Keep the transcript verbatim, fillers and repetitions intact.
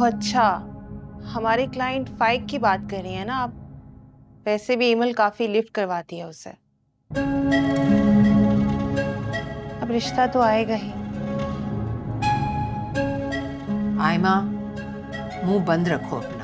अच्छा, हमारे क्लाइंट फाइक की बात कर रही है ना आप? वैसे भी ईमेल काफी लिफ्ट करवाती है उससे। अब रिश्ता तो आएगा ही। आयमा, मुंह बंद रखो।